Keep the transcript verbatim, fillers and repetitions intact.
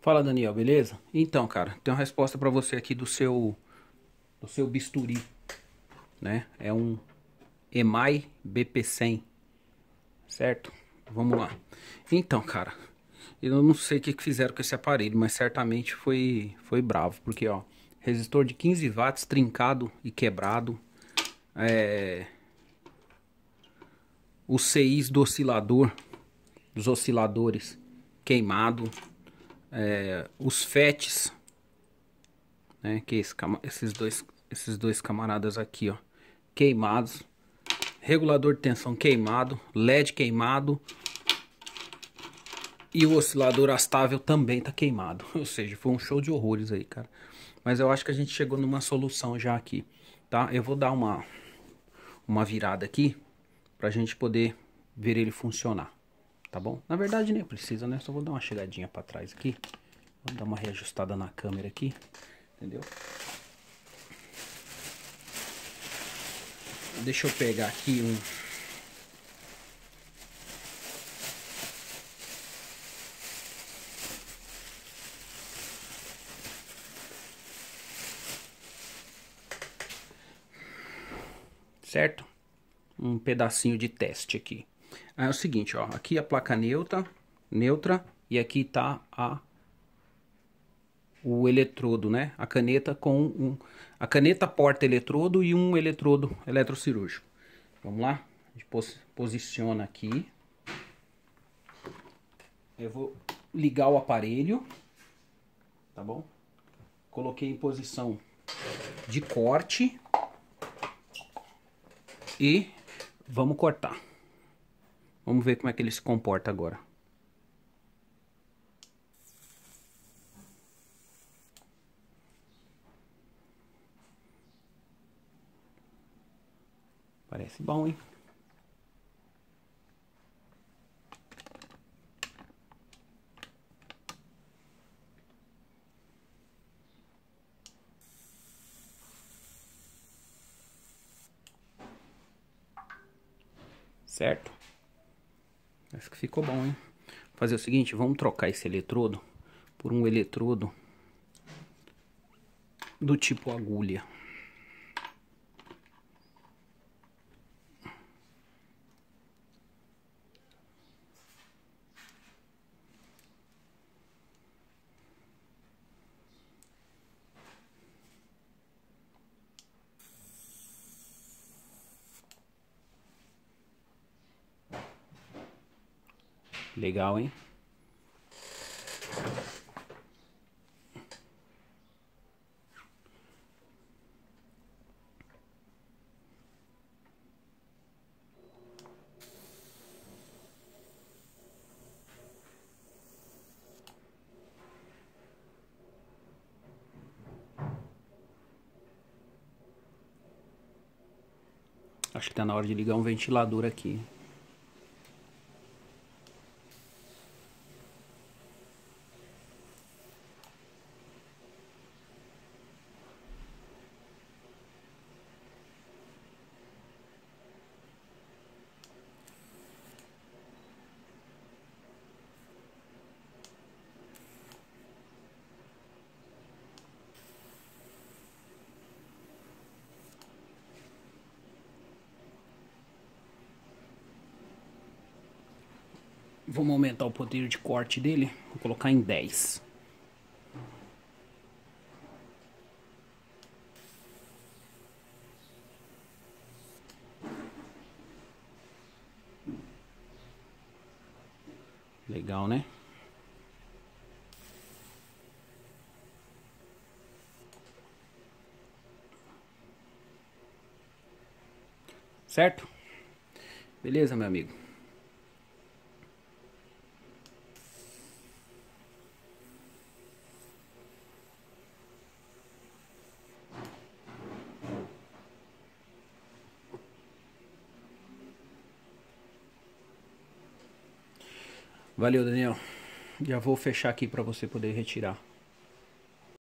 Fala, Daniel, beleza? Então, cara, tem uma resposta pra você aqui do seu do seu bisturi, né? É um EMAI B P cem, certo? Vamos lá. Então, cara, eu não sei o que que fizeram com esse aparelho, mas certamente foi foi bravo, porque ó, resistor de quinze watts trincado e quebrado, é, os C Is do oscilador, dos osciladores queimado, é, os FETs, né, que esse, esses dois esses dois camaradas aqui, ó, queimados, regulador de tensão queimado, L E D queimado e o oscilador astável também tá queimado. Ou seja, foi um show de horrores aí, cara. Mas eu acho que a gente chegou numa solução já aqui, tá? Eu vou dar uma uma virada aqui pra gente poder ver ele funcionar, tá bom? Na verdade nem precisa, né? Só vou dar uma chegadinha pra trás aqui. Vou dar uma reajustada na câmera aqui, entendeu? Deixa eu pegar aqui um... certo? Um pedacinho de teste aqui. Ah, é o seguinte, ó. Aqui a placa neutra, neutra e aqui tá a... o eletrodo, né? A caneta com um... a caneta porta eletrodo e um eletrodo eletrocirúrgico. Vamos lá? A gente pos posiciona aqui. Eu vou ligar o aparelho, tá bom? Coloquei em posição de corte e vamos cortar. Vamos ver como é que ele se comporta agora. Parece bom, hein? Certo? Acho que ficou bom, hein? Vou fazer o seguinte, vamos trocar esse eletrodo por um eletrodo do tipo agulha. Legal, hein? Acho que tá na hora de ligar um ventilador aqui. Vamos aumentar o poder de corte dele. Vou colocar em dez. Legal, né? Certo? Beleza, meu amigo? Valeu, Daniel. Já vou fechar aqui para você poder retirar.